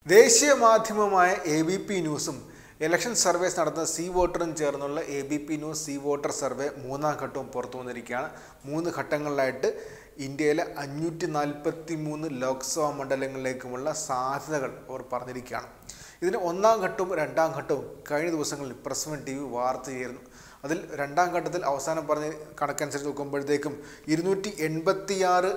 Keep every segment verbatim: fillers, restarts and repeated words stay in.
ദേശീയ മാധ്യമമായ A B P ന്യൂസും ഇലക്ഷൻ സർവേസ് നടത്തുന്ന സി വോട്ടറും ചേർന്നുള്ള A B P news C voter survey മൂന്നാം ഘട്ടവും പുറത്തു വന്നിരിക്കുകയാണ്. മൂന്ന് ഘട്ടങ്ങളിലായിട്ട് ഇന്ത്യയിലെ അഞ്ഞൂറ്റി നാൽപ്പത്തി മൂന്ന് ലോക്സഭാ മണ്ഡലങ്ങളിലേക്കുമുള്ള സാധ്യതകൾ അവർ പറഞ്ഞിരിക്കുകയാണ്. ഇതിന് ഒന്നാം ഘട്ടവും രണ്ടാം ഘട്ടവും കഴിഞ്ഞ ദിവസങ്ങളിൽ പ്രസ് വൺ ടി വി വാർത്ത ചെയ്യുന്നു. അതിൽ രണ്ടാം ഘട്ടത്തിൽ അവസാനം പറഞ്ഞ കണക്കനുസരിച്ച് നോക്കുമ്പോഴത്തേക്കും ഇരുന്നൂറ്റി എൺപത്തിയാറ്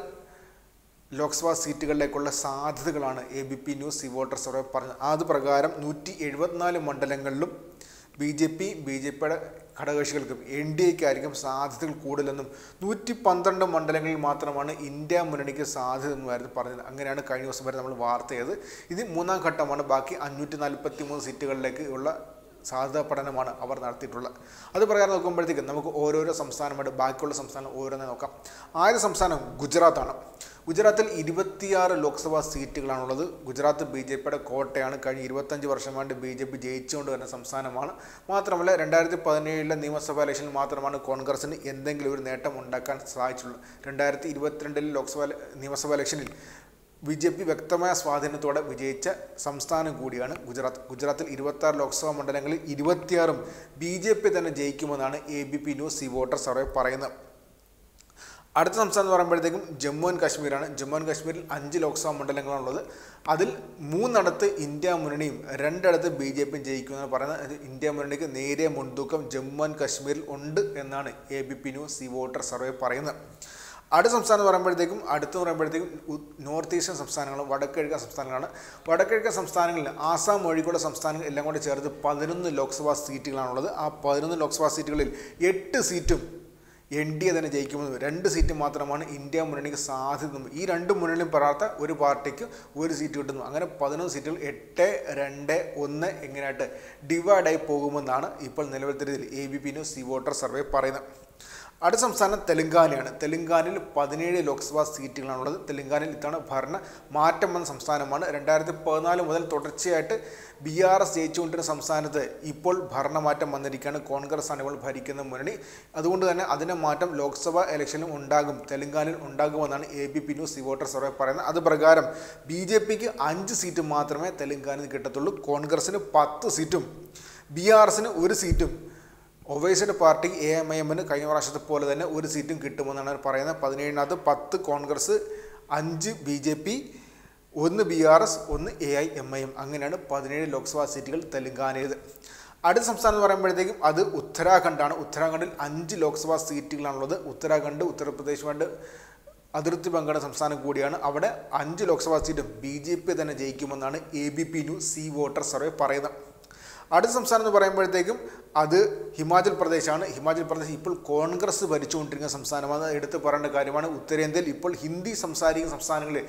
ലോക്സഭാ സീറ്റുകളിലേക്കുള്ള സാധ്യതകളാണ് A B P news C voter survey പറഞ്ഞത്. അത് പ്രകാരം നൂറ്റി എഴുപത്തിനാല് മണ്ഡലങ്ങളിലും B J P B J പിയുടെ ഘടകകക്ഷികൾക്കും എൻ ഡി എക്കായിരിക്കും സാധ്യതകൾ കൂടുതലെന്നും നൂറ്റി പന്ത്രണ്ട് മണ്ഡലങ്ങളിൽ മാത്രമാണ് ഇന്ത്യ മുന്നണിക്ക് സാധ്യത എന്നുമായിരുന്നു പറഞ്ഞത്. അങ്ങനെയാണ് കഴിഞ്ഞ ദിവസം വരെ നമ്മൾ വാർത്ത ചെയ്തത്. ഇത് മൂന്നാം ഘട്ടമാണ്. ബാക്കി അഞ്ഞൂറ്റി നാൽപ്പത്തി മൂന്ന് സീറ്റുകളിലേക്ക് ഉള്ള സാധ്യതാ പഠനമാണ് അവർ നടത്തിയിട്ടുള്ളത്. അത് പ്രകാരം നോക്കുമ്പോഴത്തേക്കും നമുക്ക് ഓരോരോ സംസ്ഥാനമായിട്ട് ബാക്കിയുള്ള സംസ്ഥാനം ഓരോന്നെ നോക്കാം. ആദ്യ സംസ്ഥാനം ഗുജറാത്താണ്. ഗുജറാത്തിൽ ഇരുപത്തിയാറ് ലോക്സഭാ സീറ്റുകളാണുള്ളത്. ഗുജറാത്ത് ബി ജെ പിയുടെ കോട്ടയാണ്. കഴിഞ്ഞ ഇരുപത്തഞ്ച് വർഷമായിട്ട് ബി ജെ പി ജയിച്ചുകൊണ്ട് വരുന്ന സംസ്ഥാനമാണ്. മാത്രമല്ല രണ്ടായിരത്തി പതിനേഴിലെ നിയമസഭാ ഇലക്ഷനിൽ മാത്രമാണ് കോൺഗ്രസിന് എന്തെങ്കിലും ഒരു നേട്ടം ഉണ്ടാക്കാൻ സാധിച്ചുള്ളത്. രണ്ടായിരത്തി ഇരുപത്തിരണ്ടിലെ ലോക്സഭാ നിയമസഭാ ഇലക്ഷനിൽ ബി ജെ പി വ്യക്തമായ സ്വാധീനത്തോടെ വിജയിച്ച സംസ്ഥാനം കൂടിയാണ് ഗുജറാത്ത്. ഗുജറാത്തിൽ ഇരുപത്തി ആറ് ലോക്സഭാ മണ്ഡലങ്ങളിൽ ഇരുപത്തിയാറും ബി ജെ പി തന്നെ ജയിക്കുമെന്നാണ് A B P news C voter survey പറയുന്നത്. അടുത്ത സംസ്ഥാനം എന്ന് പറയുമ്പോഴത്തേക്കും ജമ്മു ആൻഡ് കാശ്മീരാണ്. ജമ്മു ആൻഡ് കാശ്മീരിൽ അഞ്ച് ലോക്സഭാ മണ്ഡലങ്ങളാണുള്ളത്. അതിൽ മൂന്നിടത്ത് ഇന്ത്യ മുന്നണിയും രണ്ടിടത്ത് ബി ജെ പിയും ജയിക്കുമെന്നാണ് പറയുന്നത്. ഇന്ത്യ മുന്നണിക്ക് നേരിയ മുൻതൂക്കം ജമ്മു ആൻഡ് കാശ്മീരിൽ ഉണ്ട് എന്നാണ് A B P news C voter survey പറയുന്നത്. അടുത്ത സംസ്ഥാനം എന്ന് പറയുമ്പോഴത്തേക്കും അടുത്ത് പറയുമ്പോഴത്തേക്കും നോർത്ത് ഈസ്റ്റേൺ സംസ്ഥാനങ്ങൾ, വടക്കിഴക്കൻ സംസ്ഥാനങ്ങളാണ്. വടക്കിഴക്കൻ സംസ്ഥാനങ്ങളിൽ ആസാം ഒഴികെയുള്ള സംസ്ഥാനങ്ങൾ എല്ലാം കൂടി ചേർത്ത് പതിനൊന്ന് ലോക്സഭാ സീറ്റുകളാണുള്ളത്. ആ പതിനൊന്ന് ലോക്സഭാ സീറ്റുകളിൽ എട്ട് സീറ്റും എൻ ഡി എ തന്നെ ജയിക്കുമെന്നും രണ്ട് സീറ്റ് മാത്രമാണ് ഇന്ത്യ മുന്നണിക്ക് സാധ്യത. ഈ രണ്ട് മുന്നണിയും പെടാത്ത ഒരു പാർട്ടിക്ക് ഒരു സീറ്റ് കിട്ടുന്നു. അങ്ങനെ പതിനൊന്ന് സീറ്റുകൾ എട്ട് രണ്ട് ഒന്ന് എങ്ങനെയായിട്ട് ഡിവൈഡായി പോകുമെന്നാണ് ഇപ്പോൾ നിലവിലത്തെ രീതിയിൽ A B P news C voter survey പറയുന്നത്. അടുത്ത സംസ്ഥാനം തെലങ്കാനയാണ്. തെലങ്കാനയിൽ പതിനേഴ് ലോക്സഭാ സീറ്റുകളാണുള്ളത്. തെലങ്കാനയിൽ ഇത്തവണ ഭരണ മാറ്റം വന്ന സംസ്ഥാനമാണ്. രണ്ടായിരത്തി പതിനാല് മുതൽ തുടർച്ചയായിട്ട് ബി ആർ എസ് ജയിച്ചുകൊണ്ടിരുന്ന സംസ്ഥാനത്ത് ഇപ്പോൾ ഭരണമാറ്റം വന്നിരിക്കുകയാണ്. കോൺഗ്രസ് ആണ് ഇപ്പോൾ ഭരിക്കുന്ന മുന്നണി. അതുകൊണ്ട് തന്നെ അതിൻ്റെ മാറ്റം ലോക്സഭാ ഇലക്ഷനിലും ഉണ്ടാകും, തെലങ്കാനയിൽ ഉണ്ടാകുമെന്നാണ് A B P news C voter survey പറയുന്നത്. അത് പ്രകാരം ബി ജെ പിക്ക് അഞ്ച് സീറ്റ് മാത്രമേ തെലങ്കാനയിൽ കിട്ടത്തുള്ളൂ. കോൺഗ്രസിന് പത്ത് സീറ്റും ബി ആർ എസിന് ഒരു സീറ്റും ഒവൈസിയുടെ പാർട്ടി എ എം ഐ എമ്മിന് കഴിഞ്ഞ പ്രാവശ്യത്തെ പോലെ തന്നെ ഒരു സീറ്റും കിട്ടുമെന്നാണ് പറയുന്നത്. പതിനേഴിനകത്ത് പത്ത് കോൺഗ്രസ്, അഞ്ച് ബി ജെ പി, ഒന്ന് ബി ആർ എസ്, ഒന്ന് A I M I M. അങ്ങനെയാണ് പതിനേഴ് ലോക്സഭാ സീറ്റുകൾ തെലങ്കാനയിൽ. അടുത്ത സംസ്ഥാനം എന്ന് പറയുമ്പോഴത്തേക്കും അത് ഉത്തരാഖണ്ഡാണ്. ഉത്തരാഖണ്ഡിൽ അഞ്ച് ലോക്സഭാ സീറ്റുകളാണുള്ളത്. ഉത്തരാഖണ്ഡ് ഉത്തർപ്രദേശുമായിട്ട് അതിർത്തി പങ്കിടുന്ന സംസ്ഥാനം കൂടിയാണ്. അവിടെ അഞ്ച് ലോക്സഭാ സീറ്റും ബി ജെ പി തന്നെ ജയിക്കുമെന്നാണ് A B P news C voter survey പറയുന്നത്. അടുത്ത സംസ്ഥാനം എന്ന് പറയുമ്പോഴത്തേക്കും അത് ഹിമാചൽ പ്രദേശാണ്. ഹിമാചൽ പ്രദേശ് ഇപ്പോൾ കോൺഗ്രസ് ഭരിച്ചുകൊണ്ടിരിക്കുന്ന സംസ്ഥാനമാണ്. എടുത്ത് പറയേണ്ട കാര്യമാണ്. ഉത്തരേന്ത്യയിൽ ഇപ്പോൾ ഹിന്ദി സംസാരിക്കുന്ന സംസ്ഥാനങ്ങളിൽ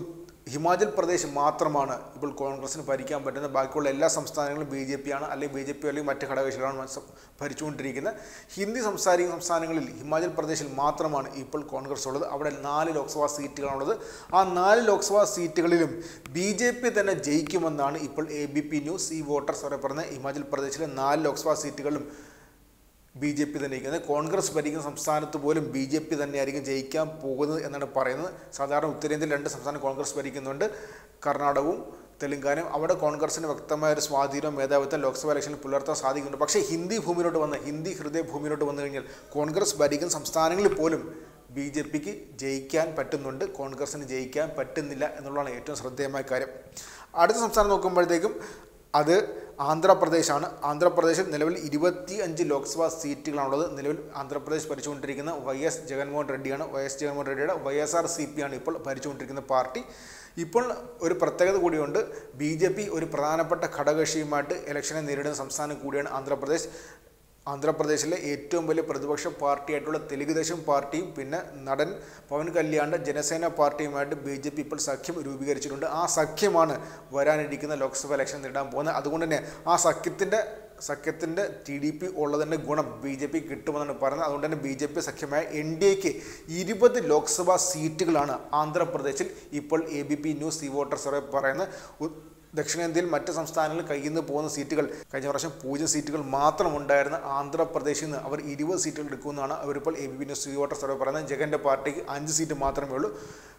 ഹിമാചൽ പ്രദേശ് മാത്രമാണ് ഇപ്പോൾ കോൺഗ്രസിന് ഭരിക്കാൻ പറ്റുന്നത്. ബാക്കിയുള്ള എല്ലാ സംസ്ഥാനങ്ങളും ബി ജെ പി ആണ്, അല്ലെങ്കിൽ ബി ജെ പി അല്ലെങ്കിൽ മറ്റ് ഘടകകക്ഷികളാണ് ഭരിച്ചുകൊണ്ടിരിക്കുന്നത്. ഹിന്ദി സംസാരിക്കുന്ന സംസ്ഥാനങ്ങളിൽ ഹിമാചൽ പ്രദേശിൽ മാത്രമാണ് ഇപ്പോൾ കോൺഗ്രസ് ഉള്ളത്. അവിടെ നാല് ലോക്സഭാ സീറ്റുകളാണുള്ളത്. ആ നാല് ലോക്സഭാ സീറ്റുകളിലും ബി ജെ പി തന്നെ ജയിക്കുമെന്നാണ് ഇപ്പോൾ എ ബി പി ന്യൂസ് ഈ വോട്ടർ സർവേ പറഞ്ഞത്. ഹിമാചൽ പ്രദേശിലെ നാല് ലോക്സഭാ സീറ്റുകളിലും ബി ജെ പി തന്നെ ജയിക്കുന്നത്. കോൺഗ്രസ് ഭരിക്കുന്ന സംസ്ഥാനത്ത് പോലും ബി ജെ പി തന്നെയായിരിക്കും ജയിക്കാൻ പോകുന്നത് എന്നാണ് പറയുന്നത്. സാധാരണ ഉത്തരേന്ത്യയിൽ രണ്ട് സംസ്ഥാനം കോൺഗ്രസ് ഭരിക്കുന്നുണ്ട്, കർണാടകവും തെലങ്കാനയും. അവിടെ കോൺഗ്രസിന് വ്യക്തമായ ഒരു സ്വാധീനം, മേധാവിത്വം ലോക്സഭാ ഇലക്ഷനിൽ പുലർത്താൻ സാധിക്കുന്നുണ്ട്. പക്ഷേ ഹിന്ദി ഭൂമിയിലോട്ട് വന്ന് ഹിന്ദി ഹൃദയ ഭൂമിയിലോട്ട് വന്നു കഴിഞ്ഞാൽ കോൺഗ്രസ് ഭരിക്കുന്ന സംസ്ഥാനങ്ങളിൽ പോലും ബി ജെ പിക്ക് ജയിക്കാൻ പറ്റുന്നുണ്ട്, കോൺഗ്രസിന് ജയിക്കാൻ പറ്റുന്നില്ല എന്നുള്ളതാണ് ഏറ്റവും ശ്രദ്ധേയമായ കാര്യം. അടുത്ത സംസ്ഥാനം നോക്കുമ്പോഴത്തേക്കും അത് ആന്ധ്രാപ്രദേശാണ്. ആന്ധ്രാപ്രദേശിൽ നിലവിൽ ഇരുപത്തി അഞ്ച് ലോക്സഭാ സീറ്റുകളാണുള്ളത്. നിലവിൽ ആന്ധ്രാപ്രദേശ് ഭരിച്ചുകൊണ്ടിരിക്കുന്ന വൈ എസ് ജഗൻമോഹൻ റെഡ്ഡിയാണ്. വൈ എസ് ജഗൻമോഹൻ റെഡ്ഡിയുടെ Y S R C P ആണ് ഇപ്പോൾ ഭരിച്ചുകൊണ്ടിരിക്കുന്ന പാർട്ടി. ഇപ്പോൾ ഒരു പ്രത്യേകത കൂടിയുണ്ട്. ബി ജെ പി ഒരു പ്രധാനപ്പെട്ട ഘടകകക്ഷിയുമായിട്ട് ഇലക്ഷനെ നേരിടുന്ന സംസ്ഥാനം കൂടിയാണ് ആന്ധ്രാപ്രദേശ്. ആന്ധ്രാപ്രദേശിലെ ഏറ്റവും വലിയ പ്രതിപക്ഷ പാർട്ടിയായിട്ടുള്ള തെലുഗുദേശം പാർട്ടിയും പിന്നെ നടൻ പവൻ കല്യാണിൻ്റെ ജനസേന പാർട്ടിയുമായിട്ട് ബി ജെ പി ഇപ്പോൾ സഖ്യം രൂപീകരിച്ചിട്ടുണ്ട്. ആ സഖ്യമാണ് വരാനിരിക്കുന്ന ലോക്സഭ ഇലക്ഷൻ നേരിടാൻ പോകുന്നത്. അതുകൊണ്ട് തന്നെ ആ സഖ്യത്തിൻ്റെ സഖ്യത്തിൻ്റെ ടി ഡി പി ഉള്ളതിൻ്റെ ഗുണം ബി ജെ പി കിട്ടുമെന്നാണ് പറയുന്നത്. അതുകൊണ്ട് തന്നെ ബി ജെ പി സഖ്യമായ എൻ ഡി എക്ക് ഇരുപത് ലോക്സഭാ സീറ്റുകളാണ് ആന്ധ്രാപ്രദേശിൽ ഇപ്പോൾ A B P news C voter survey പറയുന്നത്. ദക്ഷിണേന്ത്യയിൽ മറ്റ് സംസ്ഥാനങ്ങളിൽ കയ്യിൽ നിന്ന് പോകുന്ന സീറ്റുകൾ കഴിഞ്ഞ പ്രാവശ്യം പൂജ്യം സീറ്റുകൾ മാത്രം ഉണ്ടായിരുന്ന ആന്ധ്രാപ്രദേശിൽ നിന്ന് അവർ ഇരുപത് സീറ്റുകൾ എടുക്കുമെന്നാണ് അവരിപ്പോൾ A B P news C voter survey പറയുന്നത്. ജഗൻ്റെ പാർട്ടിക്ക് അഞ്ച് സീറ്റ് മാത്രമേ ഉള്ളൂ.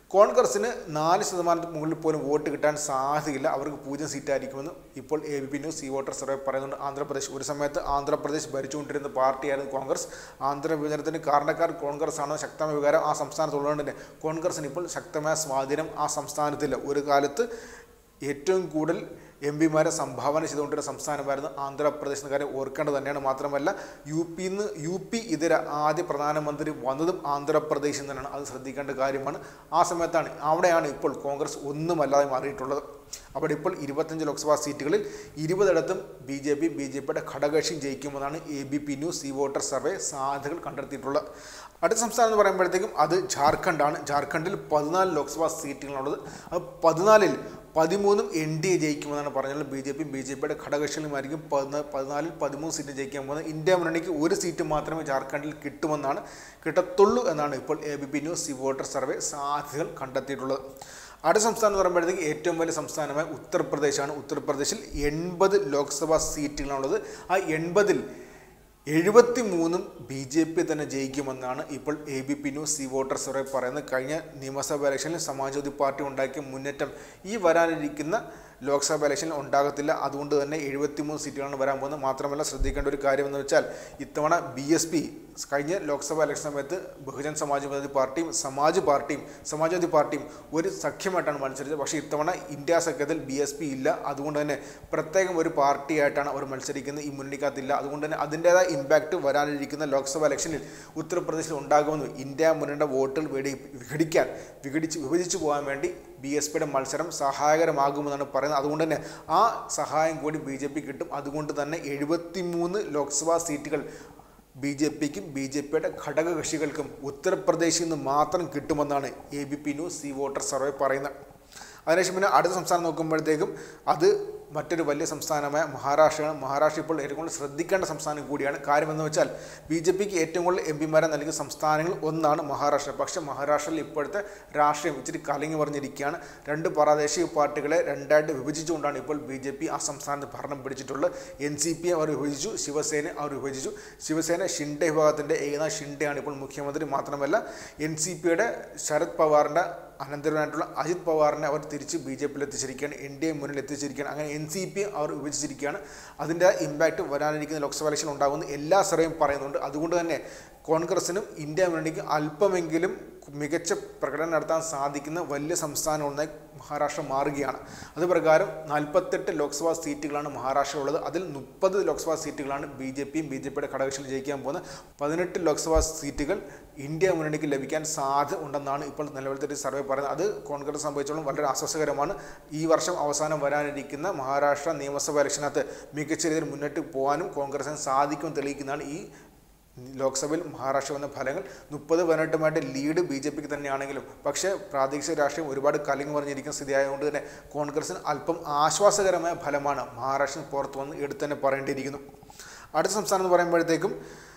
കോൺഗ്രസിന് നാല് ശതമാനത്തിന് മുകളിൽ പോലും വോട്ട് കിട്ടാൻ സാധ്യതയില്ല, അവർക്ക് പൂജ്യം സീറ്റായിരിക്കുമെന്ന് ഇപ്പോൾ A B P news C voter survey പറയുന്നുണ്ട്. ആന്ധ്രാപ്രദേശ് ഒരു സമയത്ത് ആന്ധ്രാപ്രദേശ് ഭരിച്ചുകൊണ്ടിരുന്ന പാർട്ടിയായിരുന്നു കോൺഗ്രസ്. ആന്ധ്ര വിഭജനത്തിന് കാരണക്കാർ കോൺഗ്രസ് ആണ്. ശക്തമായ വികാരം ആ സംസ്ഥാനത്തുള്ളതുകൊണ്ട് തന്നെ കോൺഗ്രസിന് ഇപ്പോൾ ശക്തമായ സ്വാധീനം ആ സംസ്ഥാനത്തില്ല. ഒരു കാലത്ത് ഏറ്റവും കൂടുതൽ എം പിമാരെ സംഭാവന ചെയ്തുകൊണ്ടിരുന്ന സംസ്ഥാനമായിരുന്നു ആന്ധ്രാപ്രദേശ് എന്ന കാര്യം ഓർക്കേണ്ടത് തന്നെയാണ്. മാത്രമല്ല യു പിന്ന് യു പി ഇതര ആദ്യ പ്രധാനമന്ത്രി വന്നതും ആന്ധ്രാപ്രദേശിൽ നിന്നാണ്. അത് ശ്രദ്ധിക്കേണ്ട കാര്യമാണ്. ആ സമയത്താണ് അവിടെയാണ് ഇപ്പോൾ കോൺഗ്രസ് ഒന്നുമല്ലാതെ മാറിയിട്ടുള്ളത്. അവിടെ ഇപ്പോൾ ഇരുപത്തഞ്ച് ലോക്സഭാ സീറ്റുകളിൽ ഇരുപതിടത്തും B J P B J പിയുടെ ഘടകകക്ഷി ജയിക്കുമെന്നാണ് A B P news C voter survey സാധ്യതകൾ കണ്ടെത്തിയിട്ടുള്ളത്. അടുത്ത സംസ്ഥാനം എന്ന് പറയുമ്പോഴത്തേക്കും അത് ജാർഖണ്ഡാണ്. ജാർഖണ്ഡിൽ പതിനാല് ലോക്സഭാ സീറ്റുകളുള്ളത്. അത് പതിനാലിൽ പതിമൂന്നും എൻ ഡി എ ജയിക്കുമെന്നാണ് പറഞ്ഞത്. B J P B J പിയുടെ ഘടകകക്ഷികളുമായിരിക്കും പതിനാ പതിനാലിൽ പതിമൂന്ന് സീറ്റ് ജയിക്കാൻ പോകുന്നത്. ഇന്ത്യ മുന്നണിക്ക് ഒരു സീറ്റ് മാത്രമേ ജാർഖണ്ഡിൽ കിട്ടുമെന്നാണ് കിട്ടത്തുള്ളൂ എന്നാണ് ഇപ്പോൾ A B P news C voter survey സാധ്യതകൾ കണ്ടെത്തിയിട്ടുള്ളത്. അടുത്ത സംസ്ഥാനം എന്ന് പറയുമ്പോഴത്തേക്ക് ഏറ്റവും വലിയ സംസ്ഥാനമായ ഉത്തർപ്രദേശാണ്. ഉത്തർപ്രദേശിൽ എൺപത് ലോക്സഭാ സീറ്റുകളാണുള്ളത്. ആ എൺപതിൽ എഴുപത്തി മൂന്നും ബി ജെ പി തന്നെ ജയിക്കുമെന്നാണ് ഇപ്പോൾ A B P news C voter survey പറയുന്നത്. കഴിഞ്ഞ നിയമസഭാ ഇലക്ഷനിൽ സമാജ്വാദി പാർട്ടി ഉണ്ടാക്കിയ മുന്നേറ്റം ഈ വരാനിരിക്കുന്ന ലോക്സഭാ ഇലക്ഷനിൽ ഉണ്ടാകത്തില്ല. അതുകൊണ്ട് തന്നെ എഴുപത്തിമൂന്ന് സീറ്റുകളാണ് വരാൻ പോകുന്നത്. മാത്രമല്ല ശ്രദ്ധിക്കേണ്ട ഒരു കാര്യമെന്ന് വെച്ചാൽ ഇത്തവണ ബി എസ് പി കഴിഞ്ഞ ലോക്സഭാ ഇലക്ഷൻ സമയത്ത് ബഹുജൻ സമാജ്വാദി പാർട്ടിയും സമാജ് പാർട്ടിയും സമാജ്വാദി പാർട്ടിയും ഒരു സഖ്യമായിട്ടാണ് മത്സരിച്ചത്. പക്ഷേ ഇത്തവണ ഇന്ത്യ സഖ്യത്തിൽ ബി എസ് പി ഇല്ല. അതുകൊണ്ട് തന്നെ പ്രത്യേകം ഒരു പാർട്ടിയായിട്ടാണ് അവർ മത്സരിക്കുന്നത്. ഈ മുന്നണിക്കകത്തില്ല. അതുകൊണ്ട് തന്നെ അതിൻ്റേതായ ഇമ്പാക്റ്റ് വരാനിരിക്കുന്ന ലോക്സഭാ ഇലക്ഷനിൽ ഉത്തർപ്രദേശിൽ ഉണ്ടാകുമെന്ന് ഇന്ത്യ മുന്നണിയുടെ വോട്ടുകൾ വേടി വിഘടിക്കാൻ വിഘടിച്ച് വിഭജിച്ചു പോകാൻ വേണ്ടി ബി എസ് പിയുടെ മത്സരം സഹായകരമാകുമെന്നാണ് പറയുന്നത്. അതുകൊണ്ട് തന്നെ ആ സഹായം കൂടി ബി ജെ പി കിട്ടും. അതുകൊണ്ട് തന്നെ എഴുപത്തി മൂന്ന് ലോക്സഭാ സീറ്റുകൾ ബി ജെ പിക്കും ബി ജെ പിയുടെ ഘടകകക്ഷികൾക്കും ഉത്തർപ്രദേശിൽ നിന്ന് മാത്രം കിട്ടുമെന്നാണ് A B P news C voter survey പറയുന്നത്. അതിനുശേഷം പിന്നെ അടുത്ത സംസ്ഥാനം നോക്കുമ്പോഴത്തേക്കും അത് മറ്റൊരു വലിയ സംസ്ഥാനമായ മഹാരാഷ്ട്രയാണ്. മഹാരാഷ്ട്ര ഇപ്പോൾ ഏറ്റവും കൂടുതൽ ശ്രദ്ധിക്കേണ്ട സംസ്ഥാനം കൂടിയാണ്. കാര്യമെന്ന് വെച്ചാൽ ബി ജെ പിക്ക് ഏറ്റവും കൂടുതൽ എം പിമാരെ നൽകിയ സംസ്ഥാനങ്ങൾ ഒന്നാണ് മഹാരാഷ്ട്ര. പക്ഷേ മഹാരാഷ്ട്രയിൽ ഇപ്പോഴത്തെ രാഷ്ട്രീയം ഇച്ചിരി കലങ്ങി പറഞ്ഞിരിക്കുകയാണ്. രണ്ട് പ്രാദേശിക പാർട്ടികളെ രണ്ടായിട്ട് വിഭജിച്ചുകൊണ്ടാണ് ഇപ്പോൾ ബി ജെ പി ആ സംസ്ഥാനത്ത് ഭരണം പിടിച്ചിട്ടുള്ളത്. എൻ സി പി അവർ വിഭജിച്ചു, ശിവസേന അവർ വിഭജിച്ചു. ശിവസേന ഷിൻഡെ വിഭാഗത്തിൻ്റെ ഏകനാഥ് ഷിൻഡെയാണ് ഇപ്പോൾ മുഖ്യമന്ത്രി. മാത്രമല്ല എൻ സി പിയുടെ ശരത് പവാറിൻ്റെ അനന്തരവനായിട്ടുള്ള അജിത് പവാറിനെ അവർ തിരിച്ച് ബി ജെ പിയിൽ എത്തിച്ചിരിക്കുകയാണ്. എൻ ഡി എ മുന്നിൽ എത്തിച്ചിരിക്കുകയാണ്. അങ്ങനെ എൻ സി പി അവർ വിഭജിച്ചിരിക്കുകയാണ്. അതിൻ്റെ ഇമ്പാക്റ്റ് വരാനിരിക്കുന്ന ലോക്സഭാ ഇലക്ഷൻ ഉണ്ടാകുമെന്ന് എല്ലാ സർവേയും പറയുന്നുണ്ട്. അതുകൊണ്ട് തന്നെ കോൺഗ്രസിനും ഇന്ത്യ മുന്നണിക്കും അല്പമെങ്കിലും മികച്ച പ്രകടനം നടത്താൻ സാധിക്കുന്ന വലിയ സംസ്ഥാനം ഒന്നായി മഹാരാഷ്ട്ര മാറുകയാണ്. അതുപ്രകാരം നാൽപ്പത്തെട്ട് ലോക്സഭാ സീറ്റുകളാണ് മഹാരാഷ്ട്ര ഉള്ളത്. അതിൽ മുപ്പത് ലോക്സഭാ സീറ്റുകളാണ് ബി ജെ പിയും ബി ജെ പിയുടെ ഘടകകക്ഷികൾ ജയിക്കാൻ പോകുന്നത്. പതിനെട്ട് ലോക്സഭാ സീറ്റുകൾ ഇന്ത്യ മുന്നണിക്ക് ലഭിക്കാൻ സാധ്യത ഉണ്ടെന്നാണ് ഇപ്പോൾ നിലവിലത്തെ സർവേ പറയുന്നത്. അത് കോൺഗ്രസ് സംബന്ധിച്ചോളം വളരെ ആശ്വാസകരമാണ്. ഈ വർഷം അവസാനം വരാനിരിക്കുന്ന മഹാരാഷ്ട്ര നിയമസഭാ ഇലക്ഷനകത്ത് മികച്ച രീതിയിൽ മുന്നോട്ട് പോകാനും കോൺഗ്രസിന് സാധിക്കുമെന്ന് തെളിയിക്കുന്നതാണ് ഈ ലോക്സഭയിൽ മഹാരാഷ്ട്ര വന്ന ഫലങ്ങൾ. മുപ്പത് പതിനെട്ടുമായിട്ട് ലീഡ് ബി ജെ പിക്ക് തന്നെയാണെങ്കിലും പക്ഷേ പ്രാദേശിക രാഷ്ട്രീയം ഒരുപാട് കലങ്ങി പറഞ്ഞിരിക്കുന്ന സ്ഥിതി ആയതുകൊണ്ട് തന്നെ കോൺഗ്രസിന് അല്പം ആശ്വാസകരമായ ഫലമാണ് മഹാരാഷ്ട്രയിൽ പുറത്തു വന്ന് എടുത്തു തന്നെ പറയേണ്ടിയിരിക്കുന്നു. അടുത്ത സംസ്ഥാനം എന്ന് പറയുമ്പോഴത്തേക്കും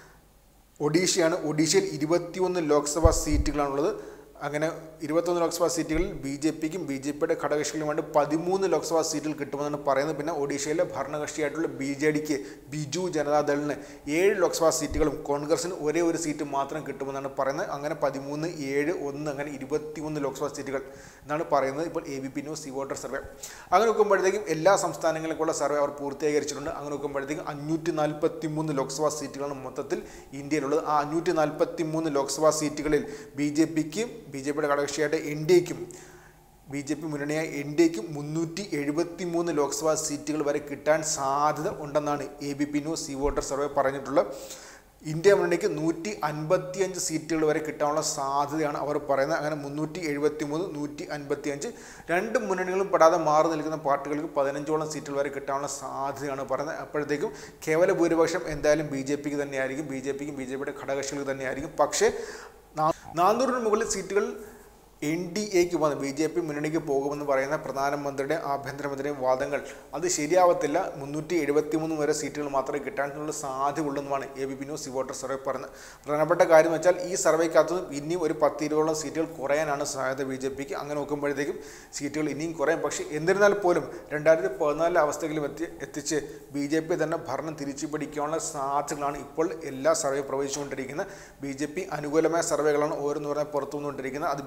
ഒഡീഷയാണ്. ഒഡീഷയിൽ ഇരുപത്തിയൊന്ന് ലോക്സഭാ സീറ്റുകളാണുള്ളത്. അങ്ങനെ ഇരുപത്തൊന്ന് ലോക്സഭാ സീറ്റുകളിൽ ബി ജെ പിക്കും ബി ജെ പിയുടെ ഘടകകക്ഷികളുമായിട്ട് പതിമൂന്ന് ലോക്സഭാ സീറ്റുകൾ കിട്ടുമെന്നാണ് പറയുന്നത്. പിന്നെ ഒഡീഷയിലെ ഭരണകക്ഷിയായിട്ടുള്ള ബി ജെ ഡിക്ക് ബിജു ജനതാദളിന് ഏഴ് ലോക്സഭാ സീറ്റുകളും കോൺഗ്രസിന് ഒരേ ഒരു സീറ്റ് മാത്രം കിട്ടുമെന്നാണ് പറയുന്നത്. അങ്ങനെ പതിമൂന്ന് ഏഴ് ഒന്ന് അങ്ങനെ ഇരുപത്തിമൂന്ന് ലോക്സഭാ സീറ്റുകൾ എന്നാണ് പറയുന്നത് ഇപ്പോൾ A B P news C voter survey. അങ്ങനെ നോക്കുമ്പോഴത്തേക്കും എല്ലാ സംസ്ഥാനങ്ങളിലേക്കുള്ള സർവേ അവർ പൂർത്തീകരിച്ചിട്ടുണ്ട്. അങ്ങനെ നോക്കുമ്പോഴത്തേക്കും അഞ്ഞൂറ്റി നാൽപ്പത്തി മൂന്ന് ലോക്സഭാ സീറ്റുകളാണ് മൊത്തത്തിൽ ഇന്ത്യയിലുള്ളത്. ആ അഞ്ഞൂറ്റി നാൽപ്പത്തി മൂന്ന് ലോക്സഭാ സീറ്റുകളിൽ ബി ജെ പിക്ക് ബി ജെ പിയുടെ ഘടകകക്ഷിയായിട്ട് N D എക്കും B J P മുന്നണിയായ N D എക്കും മുന്നൂറ്റി എഴുപത്തി മൂന്ന് ലോക്സഭാ സീറ്റുകൾ വരെ കിട്ടാൻ സാധ്യത ഉണ്ടെന്നാണ് A B P news C voter survey പറഞ്ഞിട്ടുള്ളത്. ഇന്ത്യ മുന്നണിക്ക് നൂറ്റി അൻപത്തി അഞ്ച് സീറ്റുകൾ വരെ കിട്ടാനുള്ള സാധ്യതയാണ് അവർ പറയുന്നത്. അങ്ങനെ മുന്നൂറ്റി എഴുപത്തി മൂന്ന് നൂറ്റി അൻപത്തി അഞ്ച് രണ്ട് മുന്നണികളും പെടാതെ മാറി നിൽക്കുന്ന പാർട്ടികൾക്ക് പതിനഞ്ചോളം സീറ്റുകൾ വരെ കിട്ടാനുള്ള സാധ്യതയാണ് പറയുന്നത്. അപ്പോഴത്തേക്കും കേവല ഭൂരിപക്ഷം എന്തായാലും ബി ജെ പിക്ക് തന്നെയായിരിക്കും. ബി ജെ പിക്കും ബി ജെ പിയുടെ ഘടകകക്ഷികൾക്ക് തന്നെയായിരിക്കും. പക്ഷേ നാനൂറിന് മുകളിൽ സീറ്റുകൾ എൻ ഡി എക്ക് വന്ന് ബി ജെ പി മുന്നണിക്ക് പോകുമെന്ന് പറയുന്ന പ്രധാനമന്ത്രിയുടെ ആഭ്യന്തരമന്ത്രിയും വാദങ്ങൾ അത് ശരിയാവത്തില്ല. മുന്നൂറ്റി എഴുപത്തി മൂന്ന് വരെ സീറ്റുകൾ മാത്രമേ കിട്ടാനുള്ള സാധ്യതയുള്ളെന്നുമാണ് A B P news C voter survey പറയുന്നത്. പ്രധാനപ്പെട്ട കാര്യം വെച്ചാൽ ഈ സർവേക്കകത്ത് ഇനിയും ഒരു പത്ത് ഇരുപതോളം സീറ്റുകൾ കുറയാനാണ് സാധ്യത ബി ജെ പിക്ക്. അങ്ങനെ നോക്കുമ്പോഴത്തേക്കും സീറ്റുകൾ ഇനിയും കുറയും. പക്ഷേ എന്നിരുന്നാൽ പോലും രണ്ടായിരത്തി പതിനാലിലെ അവസ്ഥയിലും എത്തി എത്തിച്ച് ബി ജെ പി തന്നെ ഭരണം തിരിച്ചു പിടിക്കാനുള്ള സാധ്യതകളാണ് ഇപ്പോൾ എല്ലാ സർവേ പ്രവചിച്ചുകൊണ്ടിരിക്കുന്നത്. ബി ജെ പി അനുകൂലമായ സർവേകളാണ് ഓരോന്ന് പറഞ്ഞാൽ പുറത്തു വന്നുകൊണ്ടിരിക്കുന്നത്. അത് ബി ജെ പി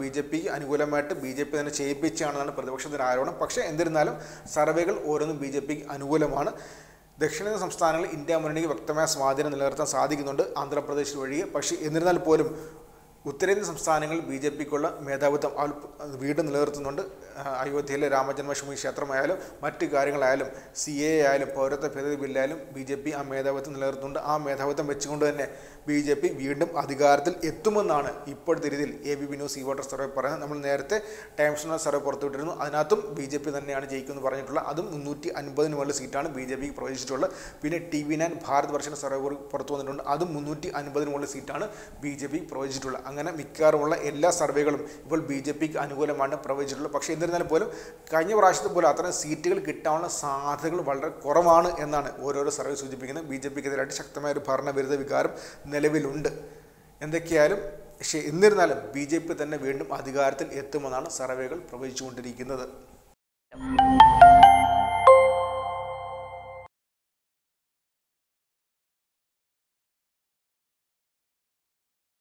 പിക്ക് അനുകൂലമായിട്ട് ബി ജെ പി തന്നെ ചെയ്യിപ്പിച്ചാണെന്നാണ് പ്രതിപക്ഷത്തിൻ്റെ ആരോപണം. പക്ഷേ എന്നിരുന്നാലും സർവേകൾ ഓരോന്നും ബി ജെ പിക്ക് അനുകൂലമാണ്. ദക്ഷിണേന്ത്യൻ സംസ്ഥാനങ്ങളിൽ ഇന്ത്യ മുന്നണിക്ക് വ്യക്തമായ സ്വാധീനം നിലനിർത്താൻ സാധിക്കുന്നുണ്ട്, ആന്ധ്രാപ്രദേശ് ഒഴികെ. പക്ഷേ എന്നിരുന്നാൽ പോലും ഉത്തരേന്ത്യൻ സംസ്ഥാനങ്ങളിൽ ബി ജെ പിക്കുള്ള മേധാവിത്വം വീണ്ടും നിലനിർത്തുന്നുണ്ട്. അയോധ്യയിലെ രാമജന്മഭൂമി ക്ഷേത്രമായാലും മറ്റ് കാര്യങ്ങളായാലും സി എ ആയാലും പൗരത്വ ഭേദഗതി ബില്ലായാലും ബി ജെ പി ആ മേധാവിത്വം നിലനിർത്തുന്നുണ്ട്. ആ മേധാവിത്വം വെച്ചുകൊണ്ട് തന്നെ ബി ജെ പി വീണ്ടും അധികാരത്തിൽ എത്തുമെന്നാണ് ഇപ്പോഴത്തെ രീതിയിൽ A B P news C voter survey പറയുന്നത്. നമ്മൾ നേരത്തെ ടൈംസ് നൗ സർവേ പുറത്തുവിട്ടിരുന്നു. അതിനകത്തും ബി ജെ പി തന്നെയാണ് ജയിക്കുമെന്ന് പറഞ്ഞിട്ടുള്ളത്. അതും മുന്നൂറ്റി അൻപതിന് മുകളിൽ സീറ്റാണ് ബി ജെ പിക്ക് പ്രവേശിച്ചിട്ടുള്ളത്. പിന്നെ ടി വി നയൻ ഭാരത് വർഷം സർവേ പുറത്തു വന്നിട്ടുണ്ട്. അതും മുന്നൂറ്റി അൻപതിന് മുകളിൽ സീറ്റാണ് ബി ജെ പി പ്രവേശിച്ചിട്ടുള്ളത്. അങ്ങനെ മിക്കവാറുമുള്ള എല്ലാ സർവേകളും ഇപ്പോൾ ബി ജെ പിക്ക് അനുകൂലമാണ് പ്രവചിച്ചിട്ടുള്ളത്. പക്ഷേ എന്നിരുന്നാലും പോലും കഴിഞ്ഞ പ്രാവശ്യത്തെ പോലെ അത്തരം സീറ്റുകൾ കിട്ടാനുള്ള സാധ്യതകൾ വളരെ കുറവാണ് എന്നാണ് ഓരോരോ സർവേ സൂചിപ്പിക്കുന്നത്. ബി ജെ പിക്കെതിരായിട്ട് ശക്തമായ ഒരു ഭരണവിരുദ്ധ വികാരം നിലവിലുണ്ട്. എന്തൊക്കെയായാലും പക്ഷേ എന്നിരുന്നാലും ബി ജെ പി തന്നെ വീണ്ടും അധികാരത്തിൽ എത്തുമെന്നാണ് സർവേകൾ പ്രവചിച്ചുകൊണ്ടിരിക്കുന്നത്.